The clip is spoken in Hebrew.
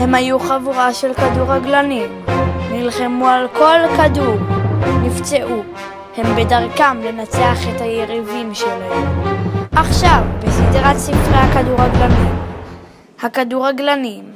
הם היו חבורה של כדורגלנים, נלחמו על כל כדור, נפצעו, הם בדרכם לנצח את היריבים שלהם. עכשיו, בסדרת ספרי הכדורגלנים